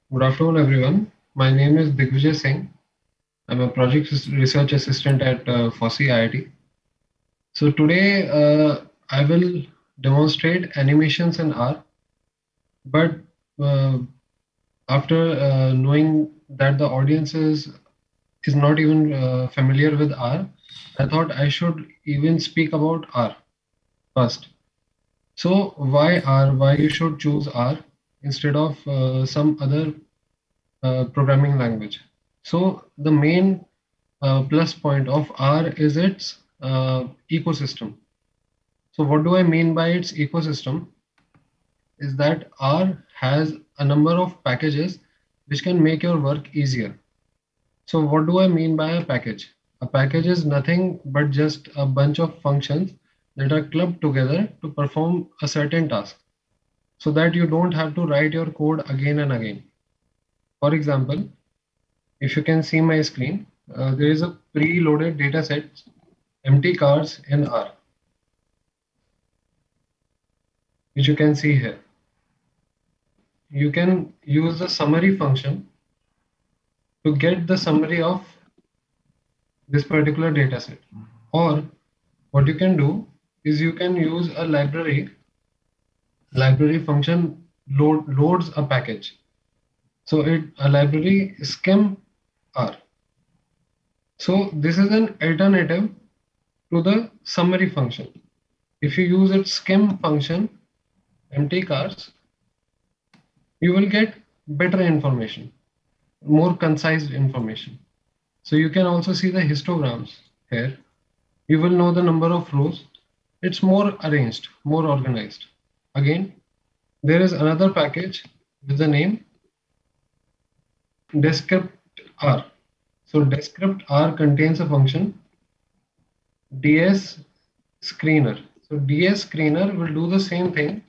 Good afternoon, everyone. My name is Digvijay Singh. I'm a project research assistant at FOSSEE IIT. So today I will demonstrate animations in R, but uh, after knowing that the audience is not even familiar with R, I thought I should even speak about R first. So why R? Why you should choose R instead of some other programming language? So the main plus point of R is its ecosystem. So what do I mean by its ecosystem? Is that R has a number of packages which can make your work easier. So what do I mean by a package? A package is nothing but just a bunch of functions that are clubbed together to perform a certain task so that you don't have to write your code again and again. For example, if you can see my screen, there is a preloaded data set, empty cars in R, which you can see here. You can use the summary function to get the summary of this particular data set. Or what you can do is you can use a library function loads a package. So a library skim R. So this is an alternative to the summary function. If you use its skim function, empty cars, you will get better information, more concise information. So you can also see the histograms here. You will know the number of rows. It's more arranged, more organized. Again, there is another package with the name Descript R. So Descript R contains a function DS Screener. So DS Screener will do the same thing,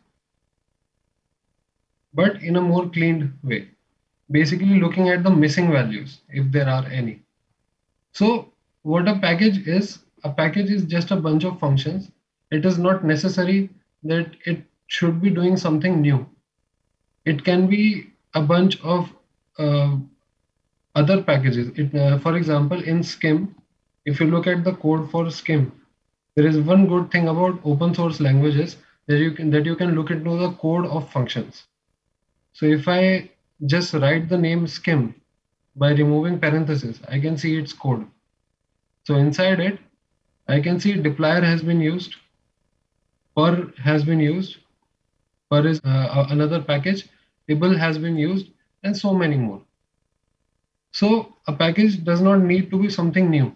but in a more cleaned way. Basically looking at the missing values, if there are any. So what a package is just a bunch of functions. It is not necessary that it should be doing something new. It can be a bunch of uh, other packages. For example, in Skim, if you look at the code for Skim, there is one good thing about open source languages that you can look into the code of functions. So if I just write the name Skim by removing parentheses, I can see its code. So inside it, I can see dplyr has been used, per has been used, per is another package, tibble has been used, and so many more. So a package does not need to be something new.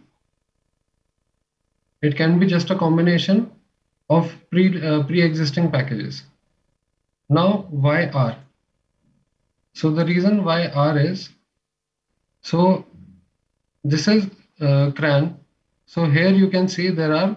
It can be just a combination of pre-existing packages. Now, why R? So the reason why R is, so this is CRAN. So here you can see there are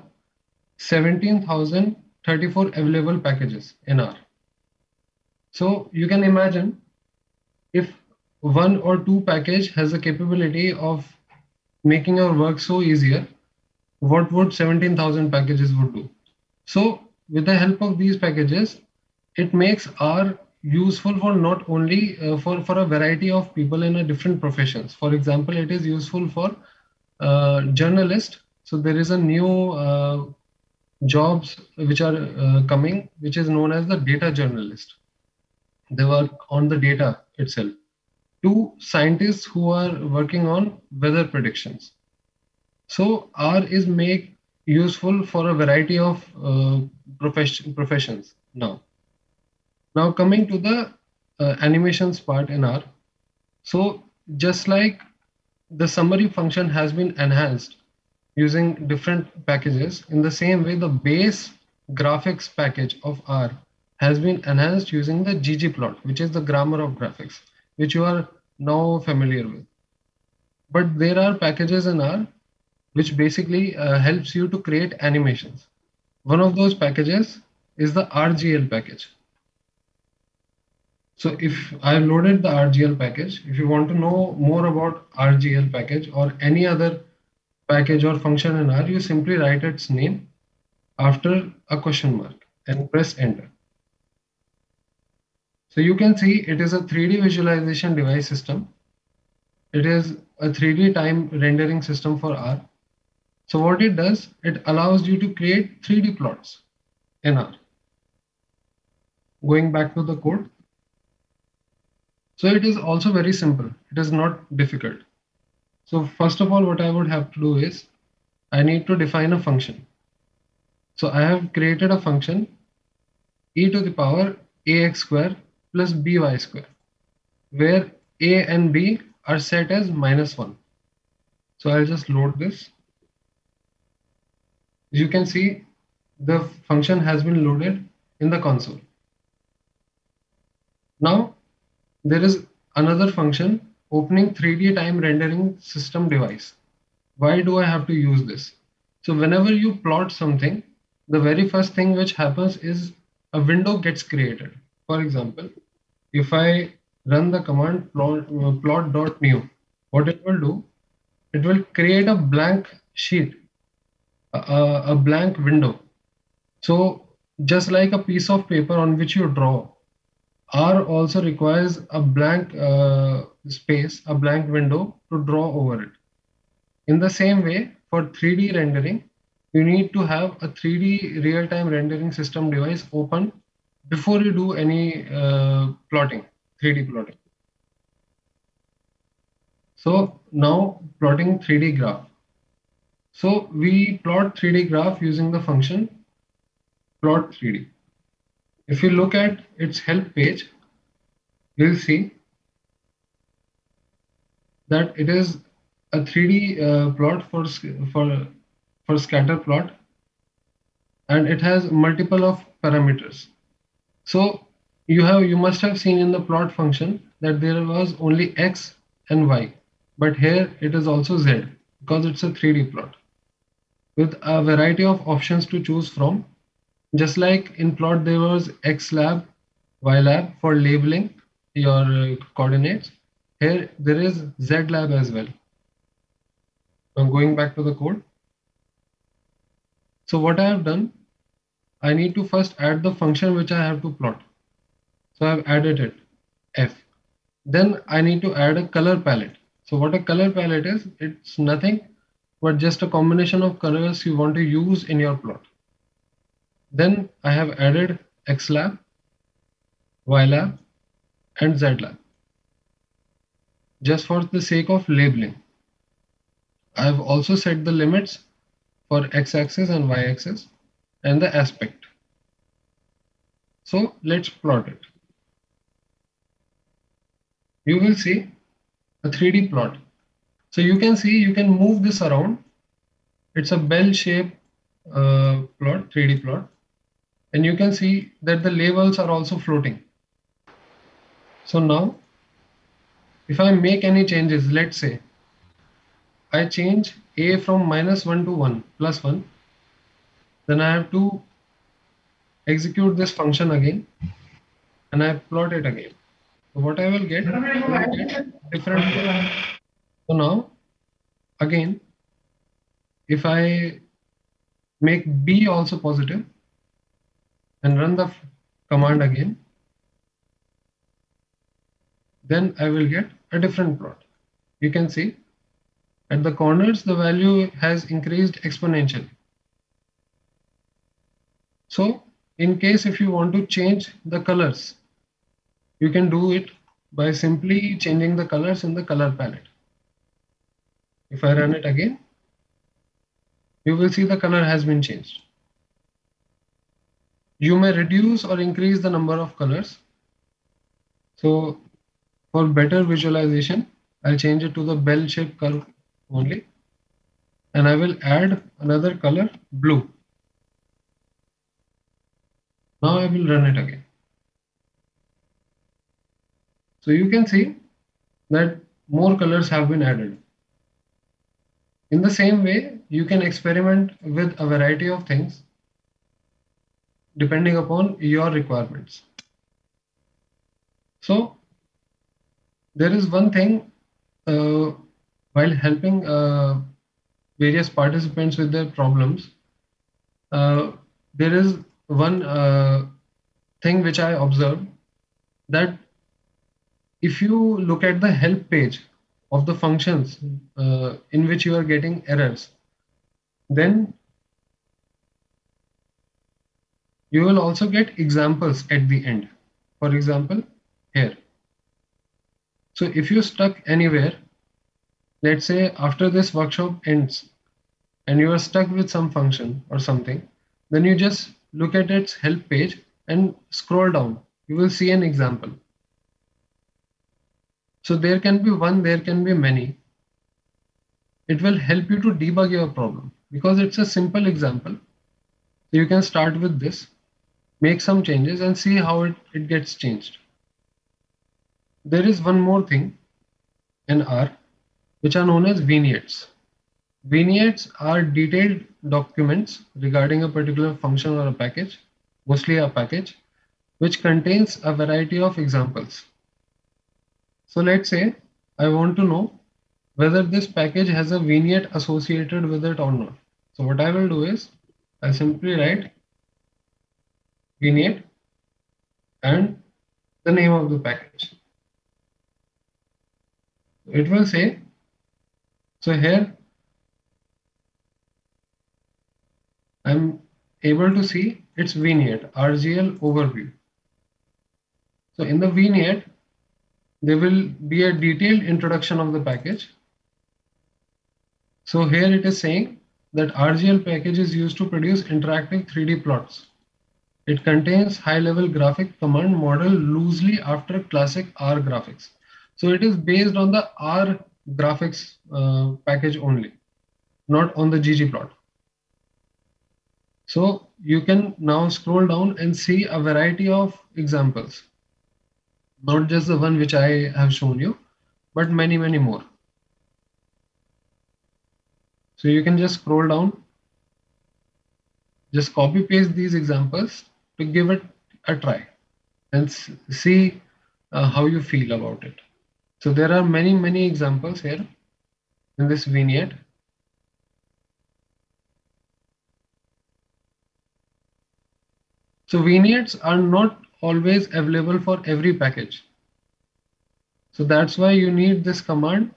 17,034 available packages in R. So you can imagine if one or two package has the capability of making your work so easier, what would 17,000 packages would do? So with the help of these packages, it makes R useful for not only for a variety of people in a different professions. For example, it is useful for journalists. So there is a new jobs which are coming, which is known as the data journalist. They work on the data itself. To scientists who are working on weather predictions. So R is make useful for a variety of professions now. Now coming to the animations part in R. So just like the summary function has been enhanced using different packages, in the same way the base graphics package of R has been enhanced using the ggplot, which is the grammar of graphics, which you are now familiar with. But there are packages in R which basically helps you to create animations. One of those packages is the RGL package. So if I've loaded the RGL package, if you want to know more about RGL package or any other package or function in R, you simply write its name after a question mark and press enter. So you can see it is a 3D visualization device system. It is a 3D time rendering system for R. So what it does, it allows you to create 3D plots in R. Going back to the code. So it is also very simple. It is not difficult. So first of all, what I would have to do is I need to define a function. So I have created a function e to the power ax square plus by square, where a and b are set as -1. So I'll just load this. As you can see, the function has been loaded in the console. Now there is another function opening 3D time rendering system device. Why do I have to use this? So whenever you plot something, the very first thing which happens is a window gets created. For example, if I run the command plot.new, what it will do, it will create a blank sheet, a blank window. So just like a piece of paper on which you draw, R also requires a blank space, a blank window to draw over it. In the same way, for 3D rendering, you need to have a 3D real-time rendering system device open before you do any plotting, 3D plotting. So now plotting 3D graph. So we plot 3D graph using the function plot 3D. If you look at its help page, you'll see that it is a 3D plot for scatter plot, and it has multiple of parameters. So you must have seen in the plot function that there was only x and y, but here it is also z because it's a 3D plot with a variety of options to choose from. Just like in plot there was x lab, y lab for labeling your coordinates. Here there is z lab as well. I'm going back to the code. So what I have done, I need to first add the function which I have to plot. So I've added it, f. Then I need to add a color palette. So what a color palette is, it's nothing but just a combination of colors you want to use in your plot. Then I have added xlab, ylab, and zlab just for the sake of labeling. I have also set the limits for x-axis and y-axis and the aspect. So let's plot it. You will see a 3D plot. So you can see you can move this around. It's a bell-shaped plot, 3D plot. And you can see that the labels are also floating. So now, if I make any changes, let's say I change a from -1 to 1 plus 1, then I have to execute this function again and I plot it again. So what I will get different plot. So now, again, if I make b also positive and run the command again, then I will get a different plot. You can see at the corners, the value has increased exponentially. So in case if you want to change the colors, you can do it by simply changing the colors in the color palette. If I run it again, you will see the color has been changed. You may reduce or increase the number of colors. So for better visualization, I'll change it to the bell-shaped curve only. And I will add another color, blue. Now I will run it again. So you can see that more colors have been added. In the same way, you can experiment with a variety of things depending upon your requirements. So there is one thing while helping various participants with their problems, there is one thing which I observed that if you look at the help page of the functions in which you are getting errors, then you will also get examples at the end. For example, here. So if you're stuck anywhere, let's say after this workshop ends and you are stuck with some function or something, then you just look at its help page and scroll down. You will see an example. So there can be one, there can be many. It will help you to debug your problem because it's a simple example. So you can start with this, make some changes and see how it gets changed. There is one more thing in R, which are known as vignettes. Vignettes are detailed documents regarding a particular function or a package, mostly a package, which contains a variety of examples. So let's say I want to know whether this package has a vignette associated with it or not. So what I will do is I simply write vignette and the name of the package. It will say, so here I'm able to see its vignette, RGL overview. So in the vignette, there will be a detailed introduction of the package. So here it is saying that RGL package is used to produce interactive 3D plots. It contains high-level graphic command model loosely after classic R graphics. So it is based on the R graphics package only, not on the ggplot. So you can now scroll down and see a variety of examples, not just the one which I have shown you, but many, many more. So you can just scroll down, just copy paste these examples to give it a try and see how you feel about it. So there are many, many examples here in this vignette. So vignettes are not always available for every package. So that's why you need this command.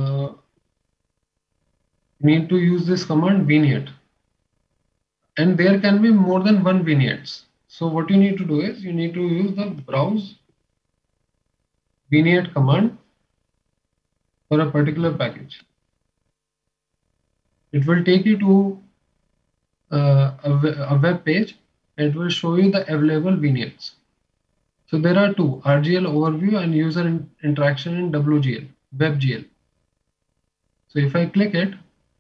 Need to use this command vignette. And there can be more than one vignettes. So what you need to do is you need to use the browse vignette command for a particular package. It will take you to a web page and it will show you the available vignettes. So there are two, RGL overview and user interaction in WGL, WebGL. So if I click it,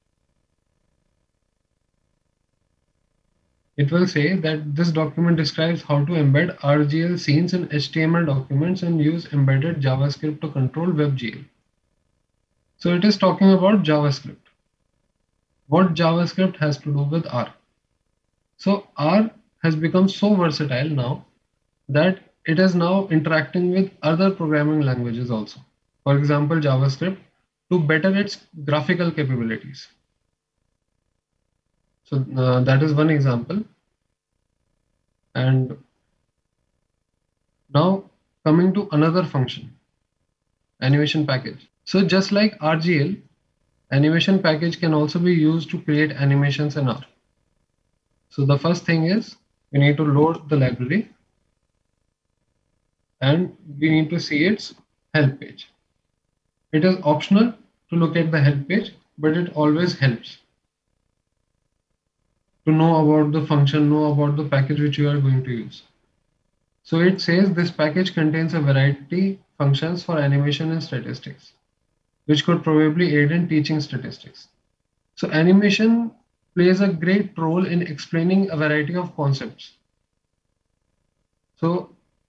it will say that this document describes how to embed RGL scenes in HTML documents and use embedded JavaScript to control WebGL. So it is talking about JavaScript. What JavaScript has to do with R? So R has become so versatile now that it is now interacting with other programming languages also. For example, JavaScript to better its graphical capabilities. So that is one example. And now coming to another function, animation package. So just like RGL, animation package can also be used to create animations in R. So the first thing is we need to load the library and we need to see its help page. It is optional to look at the help page, but it always helps to know about the function, know about the package which you are going to use. So it says this package contains a variety functions for animation and statistics, which could probably aid in teaching statistics. So animation plays a great role in explaining a variety of concepts. So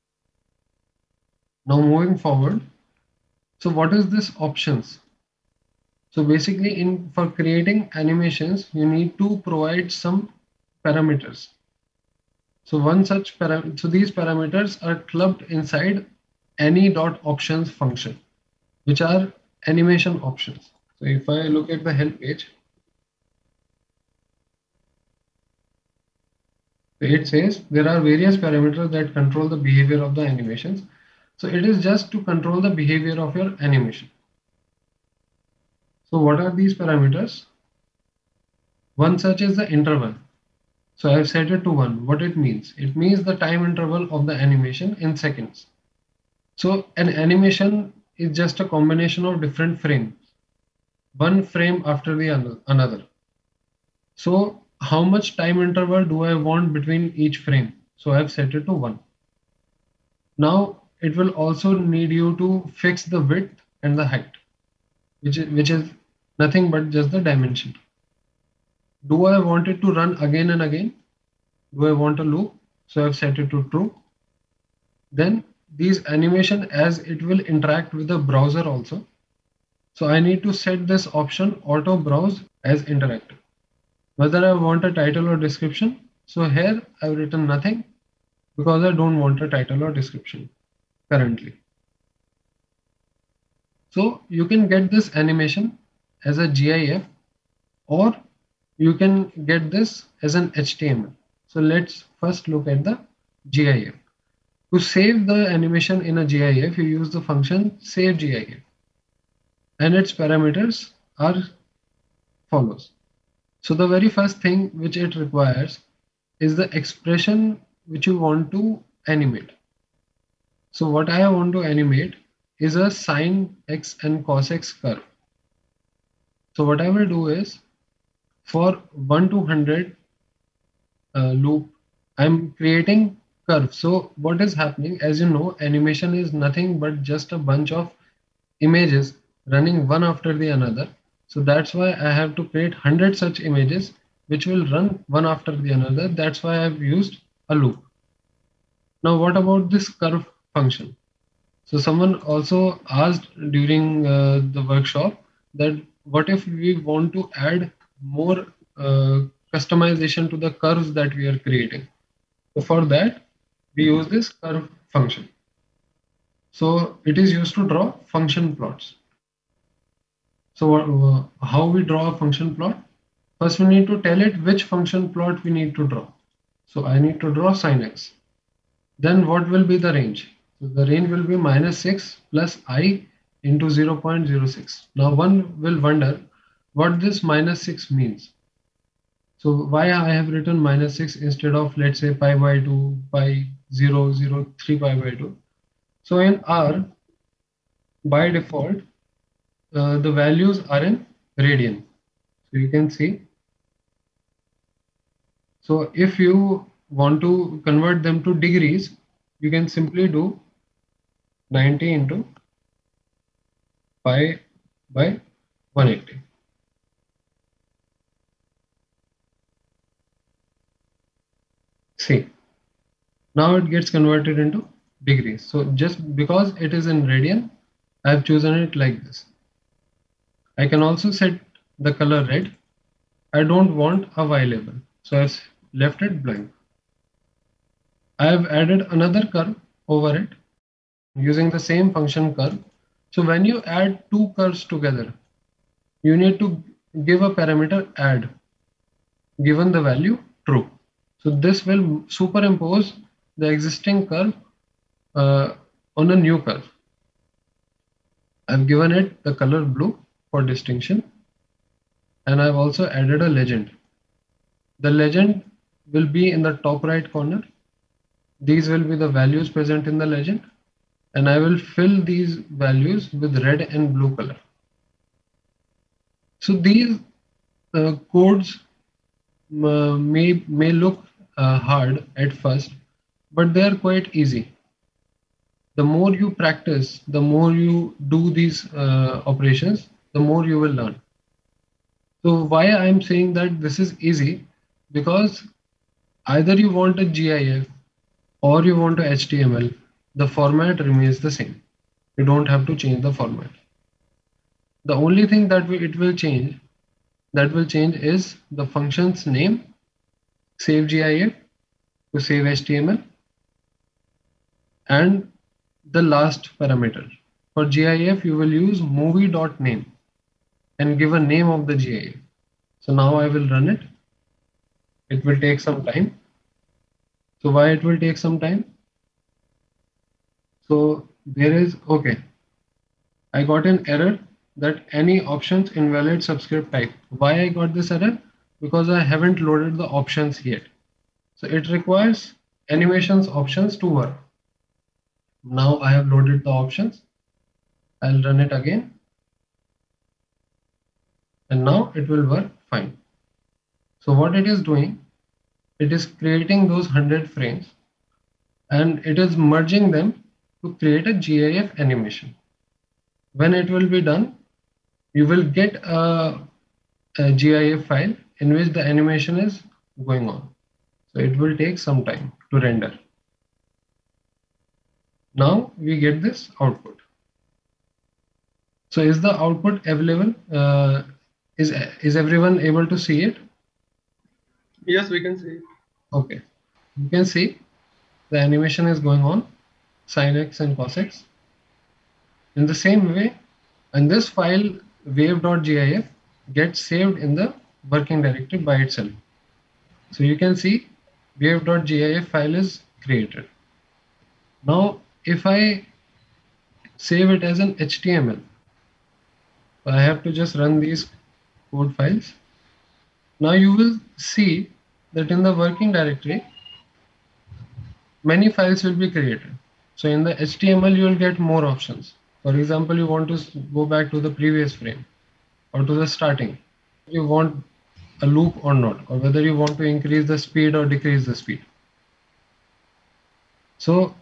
now moving forward, so what is this options? So basically for creating animations, you need to provide some parameters. So so these parameters are clubbed inside any.options function, which are animation options. So if I look at the help page, it says there are various parameters that control the behavior of the animations. So it is just to control the behavior of your animation. So what are these parameters? One such is the interval. So I've set it to 1. What it means? It means the time interval of the animation in seconds. So an animation is just a combination of different frames, one frame after the another. So how much time interval do I want between each frame? So I've set it to 1. Now it will also need you to fix the width and the height, which is nothing but just the dimension. Do I want it to run again and again? Do I want a loop? So I've set it to true. Then these animation, as it will interact with the browser also. So I need to set this option auto browse as interactive. Whether I want a title or description. So here I've written nothing because I don't want a title or description currently. So you can get this animation as a GIF, or you can get this as an HTML. So let's first look at the GIF. To save the animation in a GIF, you use the function save GIF, and its parameters are follows. So the very first thing which it requires is the expression which you want to animate. So what I want to animate is a sine x and cos x curve. So what I will do is, for 1 to 100 loop, I'm creating curve. So what is happening, as you know, animation is nothing but just a bunch of images running one after the another. So that's why I have to create 100 such images which will run one after the another. That's why I've used a loop. Now what about this curve function? So someone also asked during the workshop that what if we want to add more customization to the curves that we are creating. So for that, we use this curve function. So it is used to draw function plots. So how we draw a function plot? First, we need to tell it which function plot we need to draw. So I need to draw sine x. Then what will be the range? So the range will be -6 plus I into 0.06. Now one will wonder what this -6 means. So why I have written -6 instead of, let's say, pi by 2, pi 0, 0, 3 pi by 2. So in R, by default, the values are in radian. So you can see. So if you want to convert them to degrees, you can simply do 90 into pi by 180. See, now it gets converted into degrees. So just because it is in radian, I have chosen it like this. I can also set the color red. I don't want a Y label, so I've left it blank. I have added another curve over it using the same function curve. So when you add two curves together, you need to give a parameter add, given the value true. So this will superimpose the existing curve on a new curve. I've given it the color blue for distinction, and I've also added a legend. The legend will be in the top right corner. These will be the values present in the legend, and I will fill these values with red and blue color. So these codes may look hard at first, but they are quite easy. The more you practice, the more you do these operations, the more you will learn. So why I'm saying that this is easy, because either you want a GIF or you want a HTML, the format remains the same. You don't have to change the format. The only thing that it will change is the function's name, save GIF to save HTML, and the last parameter. For GIF, you will use movie.name and give a name of the GIF. So now I will run it. It will take some time. So why it will take some time? So there is, okay, I got an error that any options invalid subscript type. Why I got this error? Because I haven't loaded the options yet. So it requires animations options to work. Now I have loaded the options. I'll run it again. And now it will work fine. So what it is doing, it is creating those 100 frames and it is merging them to create a GIF animation. When it will be done, you will get a GIF file in which the animation is going on. So it will take some time to render. Now we get this output. So is the output available? Is everyone able to see it? Yes, we can see. Okay. You can see the animation is going on, sin x and cos x. In the same way, and this file wave.gif gets saved in the working directory by itself. So you can see wave.gif file is created. Now, if I save it as an HTML, I have to just run these code files. Now you will see that in the working directory, many files will be created. So in the HTML, you will get more options. For example, you want to go back to the previous frame or to the starting. You want a loop or not, or whether you want to increase the speed or decrease the speed. So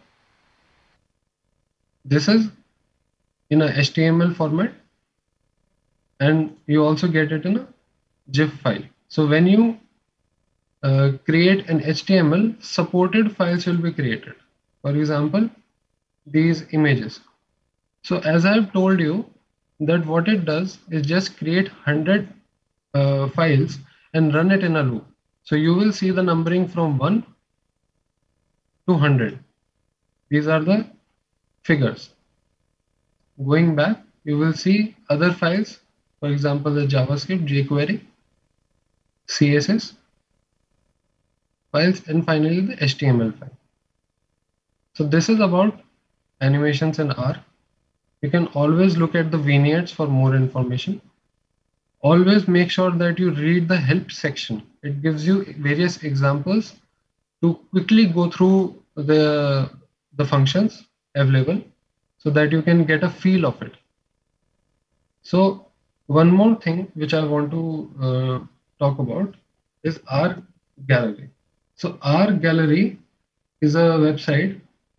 this is in a HTML format, and you also get it in a GIF file. So when you create an HTML, supported files will be created. For example, these images. So as I have told you that what it does is just create 100 files and run it in a loop. So you will see the numbering from 1 to 100. These are the figures. Going back, you will see other files, for example, the JavaScript, jQuery, CSS files, and finally the HTML file. So this is about animations in R. You can always look at the vignettes for more information. Always make sure that you read the help section. It gives you various examples to quickly go through the functions available so that you can get a feel of it. So one more thing which I want to talk about is R Gallery. So R Gallery is a website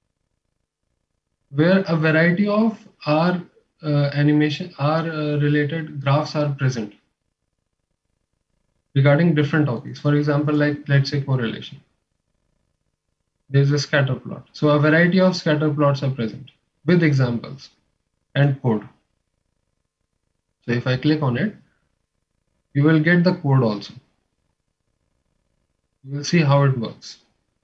where a variety of R animation, R related graphs are present regarding different topics. For example, like let's say correlation. There's a scatter plot. So a variety of scatter plots are present with examples and code. So if I click on it, you will get the code also. You will see how it works.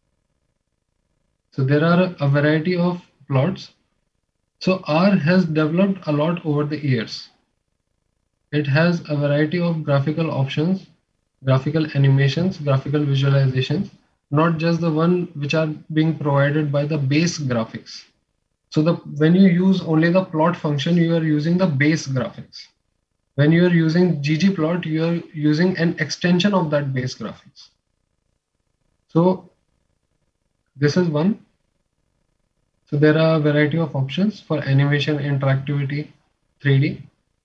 So there are a variety of plots. So R has developed a lot over the years. It has a variety of graphical options, graphical animations, graphical visualizations, not just the one which are being provided by the base graphics. So when you use only the plot function, you are using the base graphics. When you are using ggplot, you are using an extension of that base graphics. So this is one. So there are a variety of options for animation, interactivity, 3D.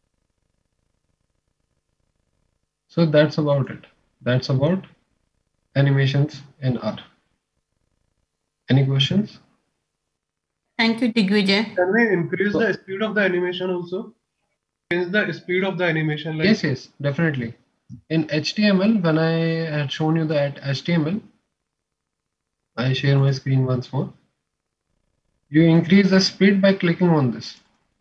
So that's about it. That's about animations in R. Any questions? Thank you, Digvijay. Can we increase the speed of the animation also? Change the speed of the animation? Like Yes, definitely. In HTML, when I had shown you that HTML, I share my screen once more. You increase the speed by clicking on this.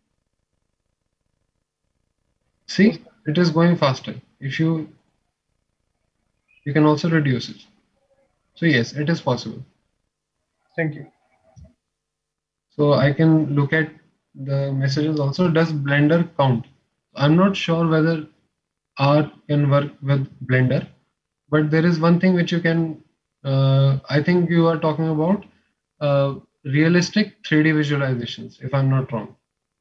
See, it is going faster. If you can also reduce it. So yes, it is possible. Thank you. So I can look at the messages also. Does Blender count? I'm not sure whether R can work with Blender, but there is one thing which you can, I think you are talking about realistic 3D visualizations, if I'm not wrong.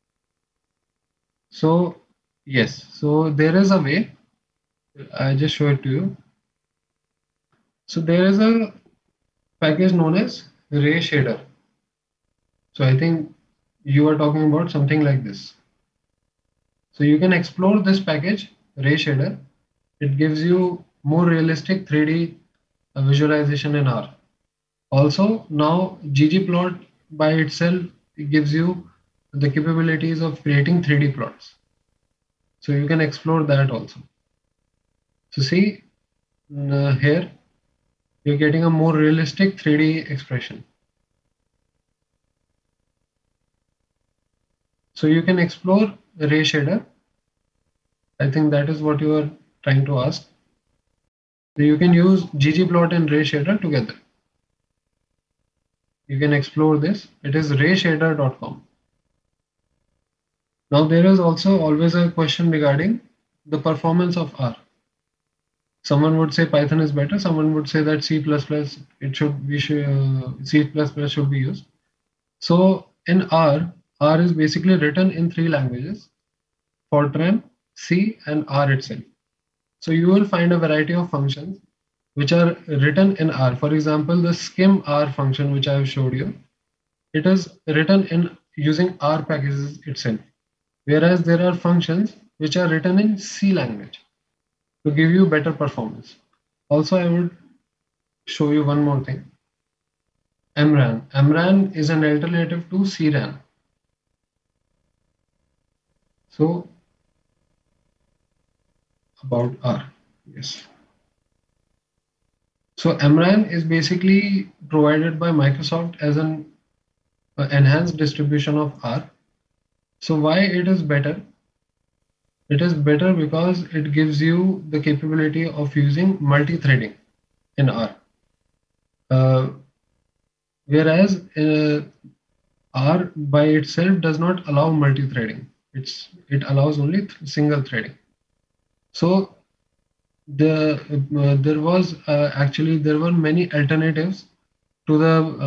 So yes, so there is a way. I just show it to you. So there is a package known as Ray Shader. So I think you are talking about something like this. So you can explore this package, Ray Shader. It gives you more realistic 3D visualization in R. Also, now ggplot by itself gives you the capabilities of creating 3D plots. So you can explore that also. So see here, you're getting a more realistic 3D expression. So you can explore Ray Shader. I think that is what you are trying to ask. So you can use ggplot and Ray Shader together. You can explore this. It is rayshader.com. Now there is also always a question regarding the performance of R. Someone would say Python is better. Someone would say that C++ C++ should be used. So in R is basically written in 3 languages: Fortran, C, and R itself. So you will find a variety of functions which are written in R. For example, the skim_r function which I have showed you, it is written in using R packages itself. Whereas there are functions which are written in C language to give you better performance. Also, I would show you one more thing. MRAN. MRAN is an alternative to CRAN. So about R, yes. So MRAN is basically provided by Microsoft as an enhanced distribution of R. So why it is better? It is better because it gives you the capability of using multi-threading in R. Whereas R by itself does not allow multi-threading. It allows only single threading. So there were many alternatives to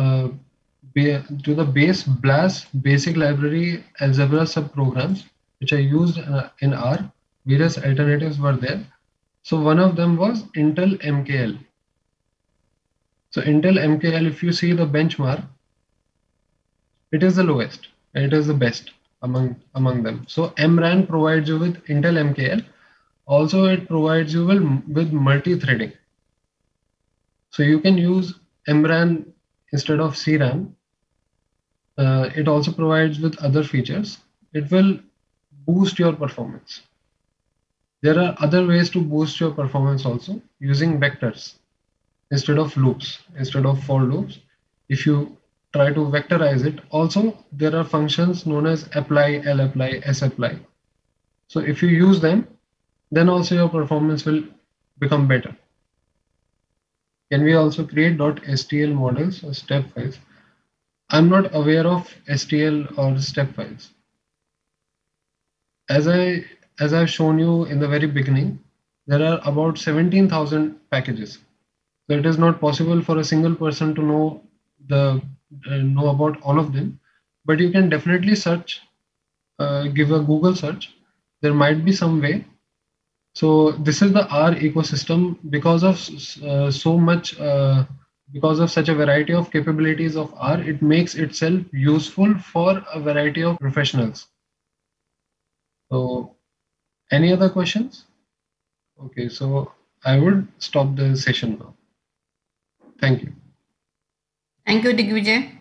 the base BLAS basic library algebra subprograms which are used in R. Various alternatives were there. So one of them was Intel MKL. So Intel MKL, if you see the benchmark, it is the lowest. It is the best among them. So MRAN provides you with Intel MKL. Also, it provides you with multi-threading. So you can use MRAN instead of CRAN. It also provides with other features. It will boost your performance. There are other ways to boost your performance also using vectors instead of loops, instead of for loops. If you try to vectorize it, also there are functions known as apply, lapply, sapply. So if you use them, then also your performance will become better. Can we also create .stl models or step files? I'm not aware of STL or step files. As I've shown you in the very beginning, there are about 17,000 packages. So it is not possible for a single person to know about all of them, but you can definitely search, give a Google search. There might be some way. So this is the R ecosystem because of because of such a variety of capabilities of R. It makes itself useful for a variety of professionals. So any other questions? Okay, so I would stop the session now. Thank you. Thank you, Digvijay.